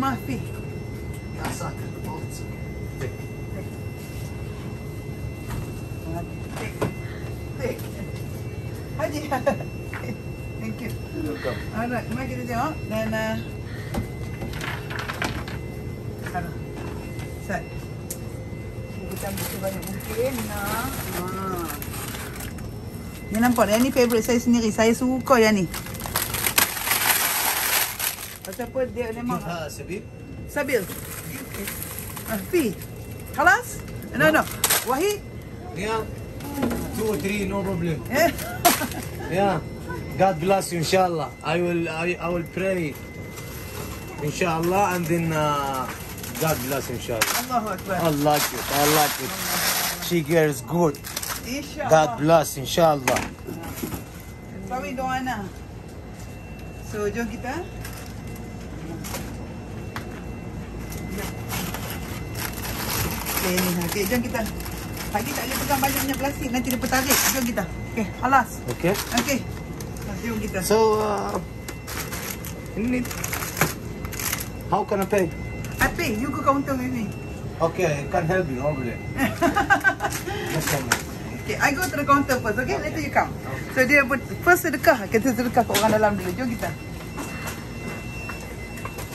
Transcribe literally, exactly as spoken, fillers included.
ما في. يا ساتر. Take. Haji. Thank you. Welcome. Alright, mari kita tengok dan uh, Aduh. Set. Kita ambil sebanyak mungkin nah. Ha. Ni nampak yang ni favorite saya sendiri. Saya suka yang ni. Pasal apa dia memang Ha, Sabil. Sabil. Ah, fi. خلاص? No, no. Wahid? Yeah. Two or three, no problem. Eh. Yeah. God bless you, inshallah. I will, I, I will pray, inshallah, and then uh, God bless, inshallah. Allahu Akbar. I like it. I like it. She girl is good. InsyaAllah. God bless, inshallah. Kami doa nak. So, jom kita. Okay, ni. Okay, jom kita. Pagi tak boleh pegang banyaknya plastik. Nanti dia tertarik. Jom kita. Okay, alas. Okay. Okay. Jom kita. So, uh, in it, how can I pay? I pay. You go counter with me. Okay, I can help you, no problem. Yes, ma'am. Okay, I go to the counter first. Okay, later you come. So, dia first sedekah. Kita sedekah ke orang dalam dulu. Jom kita.